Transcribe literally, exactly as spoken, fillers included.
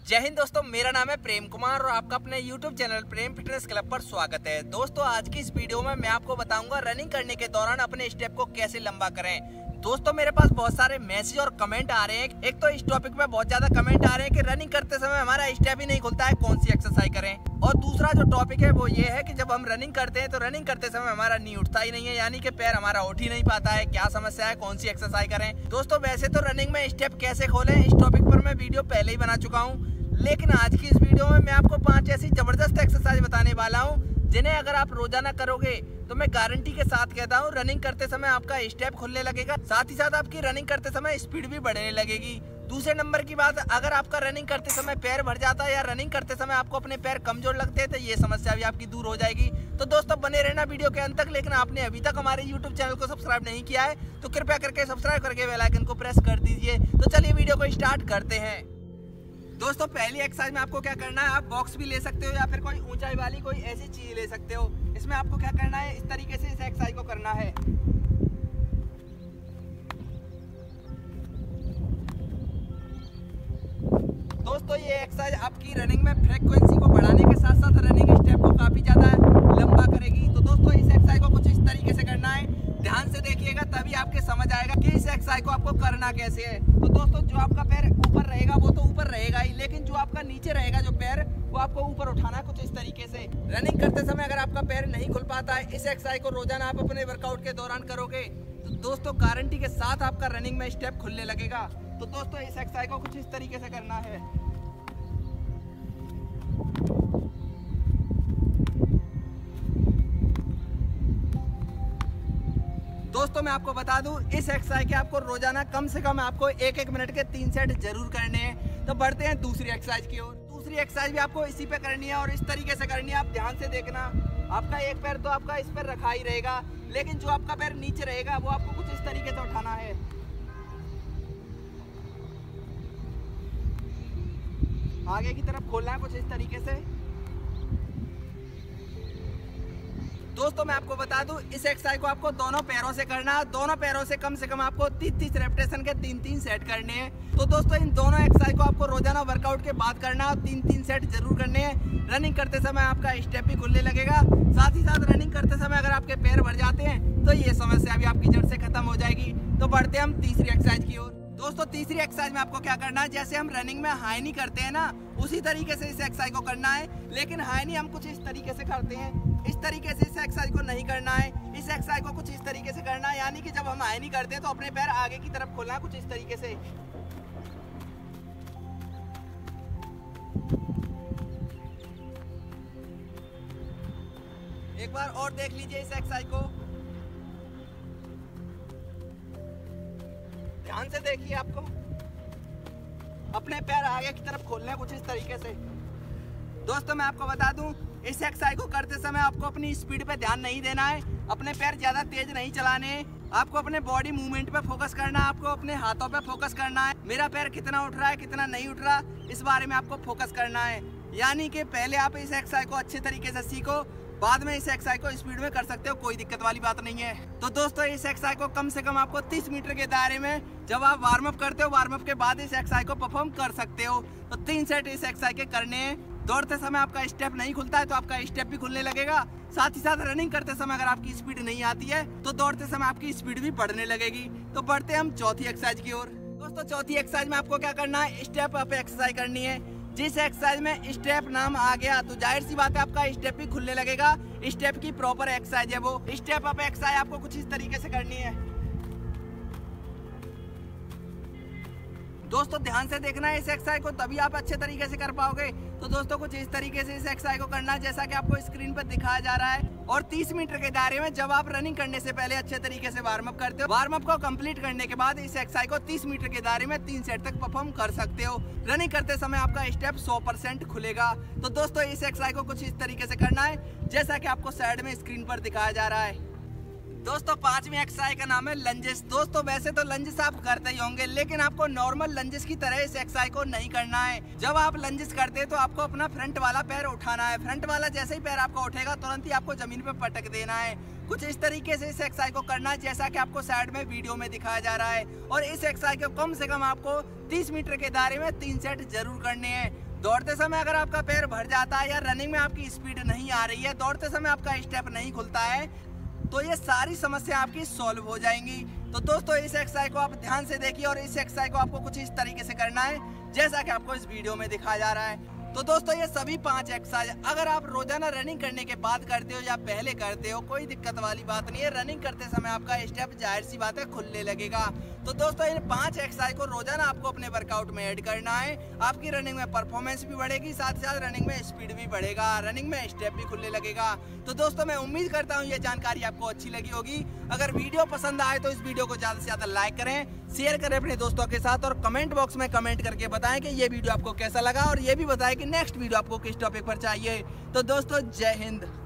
जय हिंद दोस्तों, मेरा नाम है प्रेम कुमार और आपका अपने YouTube channel Prem fitness club पर स्वागत है। दोस्तों, आज की इस वीडियो में मैं आपको बताऊंगा रनिंग करने के दौरान अपने स्टेप को कैसे लंबा करें। दोस्तों, मेरे पास बहुत सारे मैसेज और कमेंट आ रहे हैं। एक तो इस टॉपिक पे बहुत ज्यादा कमेंट आ रहे हैं कि रनिंग करते समय हमारा स्टेप ही नहीं खुलता है, कौन सी एक्सरसाइज करें। और दूसरा जो टॉपिक है वो ये है कि जब हम रनिंग करते हैं तो रनिंग करते समय हमारा नी उठता ही नहीं है, यानी कि पैर हमारा उठ ही नहीं पाता है। क्या समस्या है, कौन सी एक्सरसाइज करें। दोस्तों, वैसे तो रनिंग में स्टेप कैसे खोलें इस टॉपिक पर मैं वीडियो पहले ही बना चुका हूँ, लेकिन आज की इस वीडियो में मैं आपको पांच ऐसी जबरदस्त एक्सरसाइज बताने वाला हूं जिन्हें अगर आप रोजाना करोगे तो मैं गारंटी के साथ कहता हूं रनिंग करते समय आपका स्टेप खुलने लगेगा, साथ ही साथ आपकी रनिंग करते समय स्पीड भी बढ़ने लगेगी। दूसरे नंबर की बात, अगर आपका रनिंग करते समय पैर भर जाता है या रनिंग करते समय आपको अपने पैर कमजोर लगते हैं तो ये समस्या भी आपकी दूर हो जाएगी। तो दोस्तों, बने रहना वीडियो के अंत तक। लेकिन आपने अभी तक हमारे यूट्यूब चैनल को सब्सक्राइब नहीं किया है तो कृपया करके सब्सक्राइब करके बेल आइकन को प्रेस कर दीजिए। तो चलिए वीडियो को स्टार्ट करते हैं। दोस्तों, पहली एक्सरसाइज में आपको क्या करना है, आप बॉक्स भी ले सकते हो या फिर कोई ऊंचाई वाली कोई ऐसी चीज ले सकते हो। इसमें आपको क्या करना है, इस तरीके से इस एक्सरसाइज को करना है। दोस्तों, ये एक्सरसाइज आपकी रनिंग में फ्रीक्वेंसी को बढ़ाने के साथ साथ रनिंग स्टेप को काफी ज्यादा लंबा करेगी। तो दोस्तों, इस एक्सरसाइज को कुछ इस तरीके से करना है, ध्यान से देखिएगा तभी आपके समझ आएगा कि इस एक्सरसाइज को आपको करना कैसे है। तो दोस्तों, जो आपका पैर ऊपर रहेगा वो तो ऊपर रहेगा ही, लेकिन जो आपका नीचे रहेगा जो पैर वो आपको ऊपर उठाना है कुछ इस तरीके से। रनिंग करते समय अगर आपका पैर नहीं खुल पाता है, इस एक्सरसाइज को रोजाना आप अपने वर्कआउट के दौरान करोगे तो दोस्तों गारंटी के साथ आपका रनिंग में स्टेप खुलने लगेगा। तो दोस्तों, इस एक्सरसाइज को कुछ इस तरीके से करना है। दोस्तों, मैं आपको बता दूं, इस एक्सरसाइज के आपको रोजाना कम से कम आपको एक एक मिनट के तीन सेट जरूर करने हैं। तो बढ़ते हैं दूसरी एक्सरसाइज की ओर। दूसरी एक्सरसाइज भी आपको इसी पे करनी है और इस तरीके से करनी है। आप ध्यान से देखना, आपका एक पैर तो आपका इस पर रखा ही रहेगा, लेकिन जो आपका पैर नीचे रहेगा वो आपको कुछ इस तरीके से उठाना है। आगे की तरफ खोलना है कुछ इस तरीके से। दोस्तों, मैं आपको बता दूं, इस एक्सरसाइज को आपको दोनों पैरों से करना है। दोनों पैरों से कम से कम आपको तीस तीस रेपिटेशन के तीन तीन सेट करने हैं। तो दोस्तों, इन दोनों एक्सरसाइज को आपको रोजाना वर्कआउट के बाद करना है और तीन तीन सेट जरूर करने हैं। रनिंग करते समय आपका स्टेप भी खुलने लगेगा, साथ ही साथ रनिंग करते समय अगर आपके पैर भर जाते हैं तो ये समस्या भी आपकी जड़ से खत्म हो जाएगी। तो बढ़ते हैं हम तीसरी एक्सरसाइज की ओर। दोस्तों, तीसरी एक्सरसाइज में आपको क्या करना है, जैसे हम रनिंग में हाई नी करते हैं ना, उसी तरीके से इस एक्सरसाइज को करना है। लेकिन हाई नी हम कुछ इस तरीके से करते हैं, इस तरीके से इस एक्सरसाइज को नहीं करना है। इस एक्सरसाइज को कुछ इस तरीके से करना है, यानी कि जब हम हाई नी करते हैं तो अपने पैर आगे की तरफ खोलना है कुछ इस तरीके से। एक बार और देख लीजिए इस एक्सरसाइज को, ध्यान से देखिए। आपको अपने पैर आगे की तरफ खोलने हैं कुछ इस तरीके से। दोस्तों, मैं आपको बता दूं, इस एक्सरसाइज को करते समय आपको अपनी स्पीड पे ध्यान नहीं देना है, अपने पैर ज्यादा तेज नहीं चलाने हैं। आपको अपने बॉडी मूवमेंट पे फोकस करना है, आपको अपने हाथों पे फोकस करना है। मेरा पैर कितना उठ रहा है कितना नहीं उठ रहा, इस बारे में आपको फोकस करना है। यानी कि पहले आप इस एक्सरसाइज को अच्छे तरीके से सीखो, बाद में इस एक्सरसाइज को स्पीड में कर सकते हो, कोई दिक्कत वाली बात नहीं है। तो दोस्तों, इस एक्सरसाइज को कम से कम आपको तीस मीटर के दायरे में जब आप वार्म अप करते हो, वार्म अप के बाद इस एक्सरसाइज को परफॉर्म कर सकते हो। तो तीन सेट इस एक्सरसाइज के करने हैं। दौड़ते समय आपका स्टेप नहीं खुलता है तो आपका स्टेप भी खुलने लगेगा, साथ ही साथ रनिंग करते समय अगर आपकी स्पीड नहीं आती है तो दौड़ते समय आपकी स्पीड भी बढ़ने लगेगी। तो बढ़ते हम चौथी एक्सरसाइज की ओर। दोस्तों, चौथी एक्सरसाइज में आपको क्या करना है, स्टेप अप एक्सरसाइज करनी है। जिस एक्सरसाइज में स्टेप नाम आ गया तो जाहिर सी बात है आपका स्टेप भी खुलने लगेगा। स्टेप की प्रॉपर एक्सरसाइज है वो। स्टेप अप एक्सरसाइज आपको कुछ इस तरीके से करनी है। दोस्तों, ध्यान से देखना है इस एक्सरसाइज को, तभी आप अच्छे तरीके से कर पाओगे। तो दोस्तों, कुछ इस तरीके से इस एक्सरसाइज को करना है जैसा कि आपको स्क्रीन पर दिखाया जा रहा है। और तीस मीटर के दायरे में जब आप रनिंग करने से पहले अच्छे तरीके से वार्म अप करते हो, वार्म अप को कंप्लीट करने के बाद इस एक्सरसाइज को तीस मीटर के दायरे में तीन सेट तक परफॉर्म कर सकते हो। रनिंग करते समय आपका स्टेप सौ परसेंट खुलेगा। तो दोस्तों, इस एक्सरसाइज को कुछ इस तरीके से करना है जैसा कि आपको साइड में स्क्रीन पर दिखाया जा रहा है। दोस्तों, पांचवी एक्सरसाइज का नाम है लंजेस। दोस्तों, वैसे तो लंजेस आप करते ही होंगे, लेकिन आपको नॉर्मल लंजेस की तरह इस एक्सरसाइज को नहीं करना है। जब आप लंजेस करते हैं तो आपको अपना फ्रंट वाला पैर उठाना है। फ्रंट वाला जैसे ही पैर आपका उठेगा तुरंत ही आपको जमीन पे पटक देना है। कुछ इस तरीके से इस एक्सरसाइज को करना है जैसा कि आपको साइड में वीडियो में दिखाया जा रहा है। और इस एक्सरसाइज को कम से कम आपको तीस मीटर के दायरे में तीन सेट जरूर करने हैं। दौड़ते समय अगर आपका पैर भर जाता है या रनिंग में आपकी स्पीड नहीं आ रही है, दौड़ते समय आपका स्टेप नहीं खुलता है, तो ये सारी समस्या आपकी सॉल्व हो जाएंगी। तो दोस्तों इस एक्सरसाइज को आप ध्यान से देखिए और इस एक्सरसाइज को आपको कुछ इस तरीके से करना है जैसा कि आपको इस वीडियो में दिखाया जा रहा है। तो दोस्तों ये सभी पांच एक्सरसाइज अगर आप रोजाना रनिंग करने के बाद करते हो या पहले करते हो, कोई दिक्कत वाली बात नहीं है। रनिंग करते समय आपका स्टेप जाहिर सी बात है खुलने लगेगा। तो दोस्तों इन पांच एक्सरसाइज को रोजाना आपको अपने वर्कआउट में ऐड करना है। आपकी रनिंग में परफॉर्मेंस भी बढ़ेगी, साथ ही साथ रनिंग में स्पीड भी बढ़ेगा, रनिंग में स्टेप भी खुलने लगेगा। तो दोस्तों मैं उम्मीद करता हूँ ये जानकारी आपको अच्छी लगी होगी। अगर वीडियो पसंद आए तो इस वीडियो को ज्यादा से ज्यादा लाइक करें, शेयर करें अपने दोस्तों के साथ और कमेंट बॉक्स में कमेंट करके बताएं कि ये वीडियो आपको कैसा लगा और ये भी बताएं कि नेक्स्ट वीडियो आपको किस टॉपिक पर चाहिए। तो दोस्तों जय हिंद।